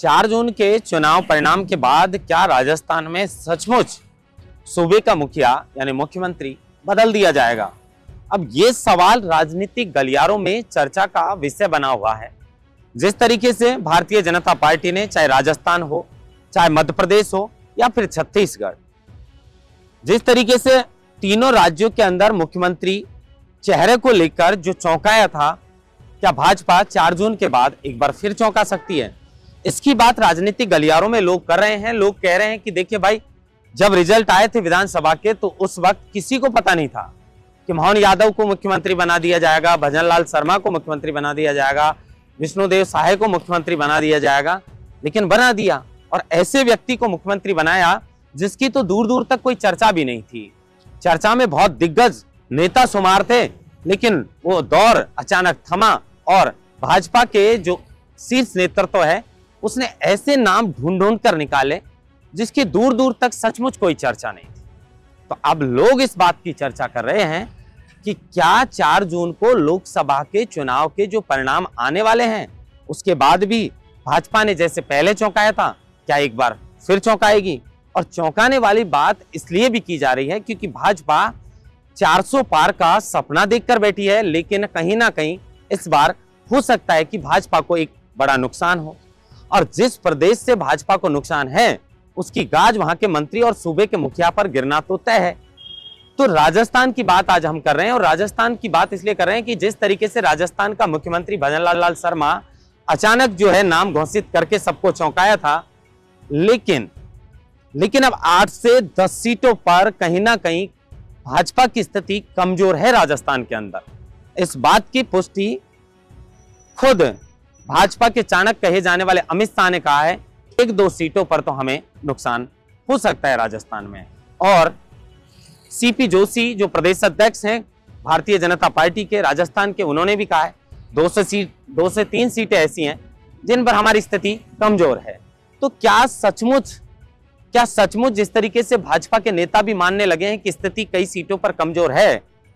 4 जून के चुनाव परिणाम के बाद क्या राजस्थान में सचमुच सूबे का मुखिया यानी मुख्यमंत्री बदल दिया जाएगा? अब ये सवाल राजनीतिक गलियारों में चर्चा का विषय बना हुआ है। जिस तरीके से भारतीय जनता पार्टी ने चाहे राजस्थान हो, चाहे मध्य प्रदेश हो या फिर छत्तीसगढ़, जिस तरीके से तीनों राज्यों के अंदर मुख्यमंत्री चेहरे को लेकर जो चौंकाया था, क्या भाजपा 4 जून के बाद एक बार फिर चौंका सकती है? इसकी बात राजनीतिक गलियारों में लोग कर रहे हैं। लोग कह रहे हैं कि देखिए भाई, जब रिजल्ट आए थे विधानसभा के तो उस वक्त किसी को पता नहीं था कि मोहन यादव को मुख्यमंत्री बना दिया जाएगा, भजन लाल शर्मा को मुख्यमंत्री बना दिया जाएगा, विष्णुदेव साय को मुख्यमंत्री बना दिया जाएगा, लेकिन बना दिया। और ऐसे व्यक्ति को मुख्यमंत्री बनाया जिसकी तो दूर दूर तक कोई चर्चा भी नहीं थी। चर्चा में बहुत दिग्गज नेता शुमार थे, लेकिन वो दौर अचानक थमा और भाजपा के जो शीर्ष नेतृत्व है उसने ऐसे नाम ढूंढ ढूंढ कर निकाले जिसकी दूर दूर तक सचमुच कोई चर्चा नहीं थी। तो अब लोग इस बात की चर्चा कर रहे हैं कि क्या 4 जून को लोकसभा के चुनाव के जो परिणाम आने वाले हैं उसके बाद भी भाजपा ने जैसे पहले चौंकाया था, क्या एक बार फिर चौंकाएगी? और चौंकाने वाली बात इसलिए भी की जा रही है क्योंकि भाजपा 400 पार का सपना देखकर बैठी है, लेकिन कहीं ना कहीं इस बार हो सकता है कि भाजपा को एक बड़ा नुकसान हो। और जिस प्रदेश से भाजपा को नुकसान है उसकी गाज वहां के मंत्री और सूबे के मुखिया पर गिरना तो तय है। तो राजस्थान की बात आज हम कर रहे हैं, और राजस्थान की बात इसलिए कर रहे हैं कि जिस तरीके से राजस्थान का मुख्यमंत्री भजन लाल शर्मा अचानक जो है नाम घोषित करके सबको चौंकाया था, लेकिन अब 8 से 10 सीटों पर कहीं ना कहीं भाजपा की स्थिति कमजोर है राजस्थान के अंदर। इस बात की पुष्टि खुद भाजपा के चाणक्य कहे जाने वाले अमित शाह ने कहा है, 1-2 सीटों पर तो हमें नुकसान हो सकता है राजस्थान में। और सीपी जोशी जो प्रदेश अध्यक्ष हैं भारतीय जनता पार्टी के राजस्थान के, उन्होंने भी कहा है 2 से 3 सीटें ऐसी हैं जिन पर हमारी स्थिति कमजोर है। तो क्या सचमुच जिस तरीके से भाजपा के नेता भी मानने लगे हैं कि स्थिति कई सीटों पर कमजोर है,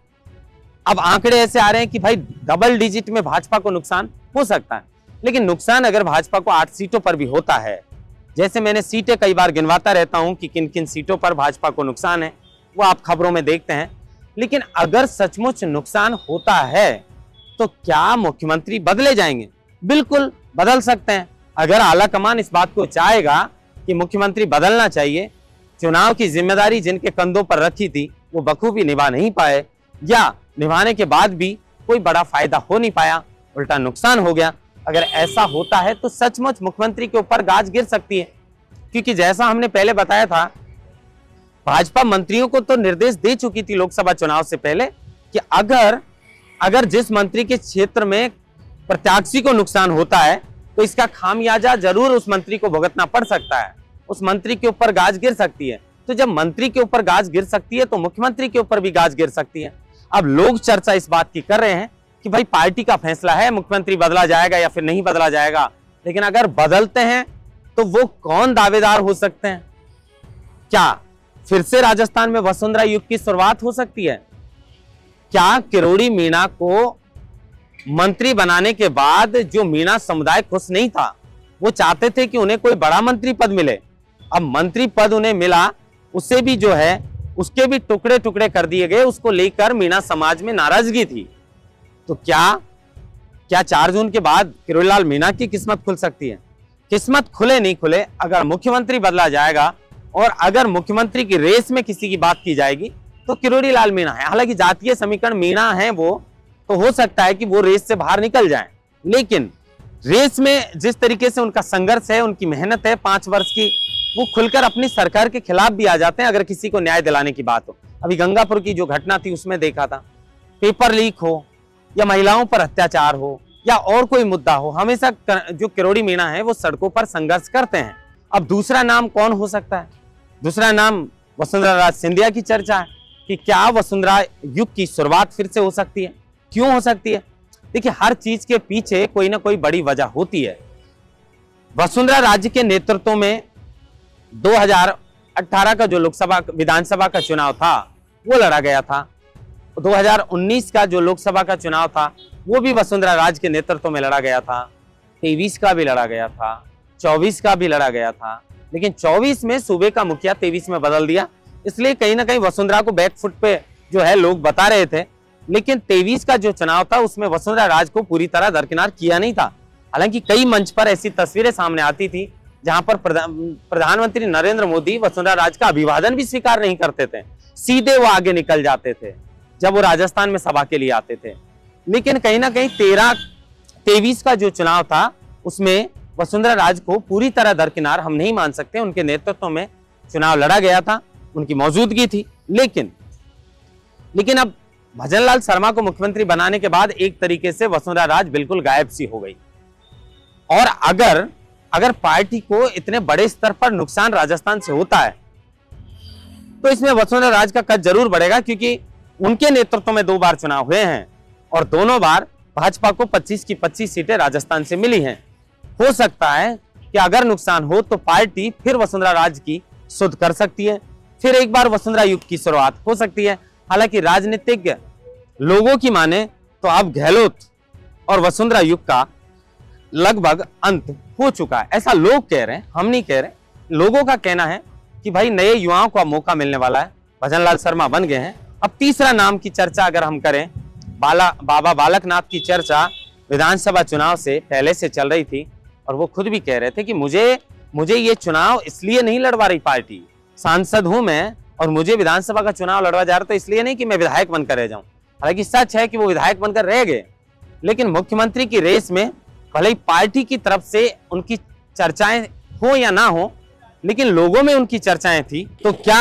अब आंकड़े ऐसे आ रहे हैं कि भाई डबल डिजिट में भाजपा को नुकसान हो सकता है। लेकिन नुकसान अगर भाजपा को 8 सीटों पर भी होता है, जैसे मैंने सीटें कई बार गिनवाता रहता हूं कि किन किन सीटों पर भाजपा को नुकसान है, वो आप खबरों में देखते हैं, लेकिन अगर सचमुच नुकसान होता है तो क्या मुख्यमंत्री बदले जाएंगे? बिल्कुल बदल सकते हैं। अगर आला कमान इस बात को चाहेगा कि मुख्यमंत्री बदलना चाहिए, चुनाव की जिम्मेदारी जिनके कंधों पर रखी थी वो बखूबी निभा नहीं पाए, या निभाने के बाद भी कोई बड़ा फायदा हो नहीं पाया, उल्टा नुकसान हो गया, अगर ऐसा होता है तो सचमुच मुख्यमंत्री के ऊपर गाज गिर सकती है। क्योंकि जैसा हमने पहले बताया था, भाजपा मंत्रियों को तो निर्देश दे चुकी थी लोकसभा चुनाव से पहले कि अगर जिस मंत्री के क्षेत्र में प्रत्याशी को नुकसान होता है तो इसका खामियाजा जरूर उस मंत्री को भुगतना पड़ सकता है, उस मंत्री के ऊपर गाज गिर सकती है। तो जब मंत्री के ऊपर गाज गिर सकती है तो मुख्यमंत्री के ऊपर भी गाज गिर सकती है। अब लोग चर्चा इस बात की कर रहे हैं कि भाई पार्टी का फैसला है, मुख्यमंत्री बदला जाएगा या फिर नहीं बदला जाएगा, लेकिन अगर बदलते हैं तो वो कौन दावेदार हो सकते हैं? क्या फिर से राजस्थान में वसुंधरा युग की शुरुआत हो सकती है? क्या किरोड़ी मीणा को मंत्री बनाने के बाद जो मीणा समुदाय खुश नहीं था, वो चाहते थे कि उन्हें कोई बड़ा मंत्री पद मिले, अब मंत्री पद उन्हें मिला, उससे भी जो है उसके भी टुकड़े टुकड़े कर दिए गए, उसको लेकर मीणा समाज में नाराजगी थी। तो क्या 4 जून के बाद किरोड़ी लाल मीणा की किस्मत खुल सकती है? किस्मत खुले नहीं खुले, अगर मुख्यमंत्री बदला जाएगा और अगर मुख्यमंत्री की रेस में किसी की बात की जाएगी तो किरोड़ी लाल मीणा है। हालांकि जातीय समीकरण मीणा है वो, तो हो सकता है कि वो रेस से बाहर निकल जाएं, लेकिन रेस में जिस तरीके से उनका संघर्ष है, उनकी मेहनत है 5 वर्ष की, वो खुलकर अपनी सरकार के खिलाफ भी आ जाते हैं अगर किसी को न्याय दिलाने की बात हो। अभी गंगापुर की जो घटना थी उसमें देखा था, पेपर लीक हो या महिलाओं पर अत्याचार हो या और कोई मुद्दा हो, हमेशा जो किरोड़ी मीणा है वो सड़कों पर संघर्ष करते हैं। अब दूसरा नाम कौन हो सकता है? दूसरा नाम वसुंधरा राजे सिंधिया की चर्चा है कि क्या वसुंधरा युग की शुरुआत फिर से हो सकती है? क्यों हो सकती है? देखिए, हर चीज के पीछे कोई ना कोई बड़ी वजह होती है। वसुंधरा राजे के नेतृत्व में 2018 का जो लोकसभा विधानसभा का चुनाव था वो लड़ा गया था, 2019 का जो लोकसभा का चुनाव था वो भी वसुंधरा राजे के नेतृत्व में लड़ा गया था, 23 का भी लड़ा गया था, 24 का भी लड़ा गया था, लेकिन 24 में सूबे का मुखिया 23 में बदल दिया, इसलिए कहीं ना कहीं वसुंधरा को बैकफुट पे जो है लोग बता रहे थे। लेकिन 23 का जो चुनाव था उसमें वसुंधरा राज को पूरी तरह दरकिनार किया नहीं था। हालांकि कई मंच पर ऐसी तस्वीरें सामने आती थी जहां पर प्रधानमंत्री नरेंद्र मोदी वसुंधरा राज का अभिवादन भी स्वीकार नहीं करते थे, सीधे वो आगे निकल जाते थे जब वो राजस्थान में सभा के लिए आते थे। लेकिन कहीं ना कहीं 23 का जो चुनाव था उसमें वसुंधरा राज को पूरी तरह दरकिनार हम नहीं मान सकते। उनके नेतृत्व में चुनाव लड़ा गया था, उनकी मौजूदगी थी। लेकिन अब भजनलाल शर्मा को मुख्यमंत्री बनाने के बाद एक तरीके से वसुंधरा राज बिल्कुल गायब सी हो गई। और अगर पार्टी को इतने बड़े स्तर पर नुकसान राजस्थान से होता है तो इसमें वसुंधरा राज का कद जरूर बढ़ेगा, क्योंकि उनके नेतृत्व में 2 बार चुनाव हुए हैं और दोनों बार भाजपा को 25 की 25 सीटें राजस्थान से मिली हैं। हो सकता है कि अगर नुकसान हो तो पार्टी फिर वसुंधरा राज की सुध कर सकती है, फिर एक बार वसुंधरा युग की शुरुआत हो सकती है। हालांकि राजनीतिक लोगों की माने तो अब गहलोत और वसुंधरा युग का लगभग अंत हो चुका है, ऐसा लोग कह रहे हैं, हम नहीं कह रहे। लोगों का कहना है कि भाई नए युवाओं को अब मौका मिलने वाला है, भजनलाल शर्मा बन गए हैं। अब तीसरा नाम की चर्चा अगर हम करें, बाबा बालकनाथ की चर्चा विधानसभा चुनाव से पहले से चल रही थी और वो खुद भी कह रहे थे कि मुझे ये चुनाव इसलिए नहीं लड़वा रही पार्टी, सांसद हूं मैं और मुझे विधानसभा का चुनाव लड़वा जा रहा, तो इसलिए नहीं कि मैं विधायक बनकर रह जाऊं। हालांकि सच है कि वो विधायक बनकर रह गए, लेकिन मुख्यमंत्री की रेस में भले ही पार्टी की तरफ से उनकी चर्चाएं हो या ना हो, लेकिन लोगों में उनकी चर्चाएं थी। तो क्या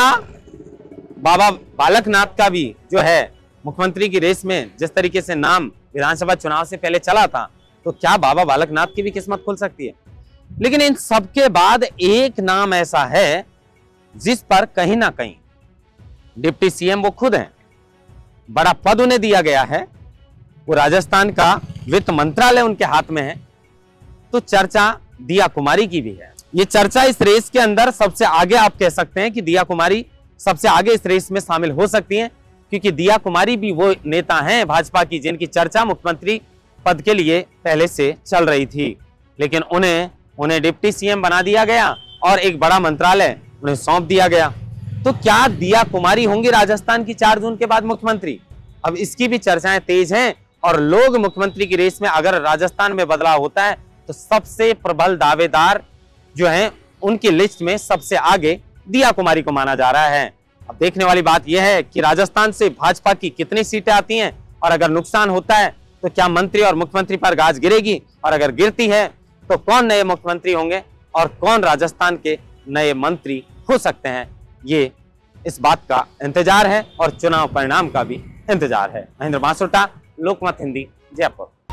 बाबा बालकनाथ का भी जो है मुख्यमंत्री की रेस में जिस तरीके से नाम विधानसभा चुनाव से पहले चला था, तो क्या बाबा बालकनाथ की भी किस्मत खुल सकती है? लेकिन इन सबके बाद एक नाम ऐसा है जिस पर कहीं ना कहीं डिप्टी सीएम वो खुद हैं, बड़ा पद उन्हें दिया गया है, वो राजस्थान का वित्त मंत्रालय उनके हाथ में है। तो चर्चा दिया कुमारी की भी है। ये चर्चा इस रेस के अंदर सबसे आगे, आप कह सकते हैं कि दिया कुमारी सबसे आगे इस रेस में शामिल हो सकती हैं, क्योंकि दिया कुमारी भी वो नेता हैं भाजपा की जिनकी चर्चा मुख्यमंत्री पद के लिए पहले से चल रही थी। लेकिन उन्हें डिप्टी सीएम बना दिया गया और एक बड़ा मंत्रालय उन्हें सौंप दिया गया। तो क्या दिया कुमारी होंगी राजस्थान की 4 जून के बाद मुख्यमंत्री? अब इसकी भी चर्चाएं तेज हैं और लोग मुख्यमंत्री की रेस में अगर राजस्थान में बदलाव होता है तो सबसे प्रबल दावेदार जो हैं उनकी लिस्ट में सबसे आगे दिया कुमारी को माना जा रहा है। अब देखने वाली बात यह है कि राजस्थान से भाजपा की कितनी सीटें आती हैं और अगर नुकसान होता है तो क्या मंत्री और मुख्यमंत्री पर गाज गिरेगी, और अगर गिरती है तो कौन नए मुख्यमंत्री होंगे और कौन राजस्थान के नए मंत्री हो सकते हैं, ये इस बात का इंतजार है और चुनाव परिणाम का भी इंतजार है। महेंद्र बांसुटा, लोकमत हिंदी, जयपुर।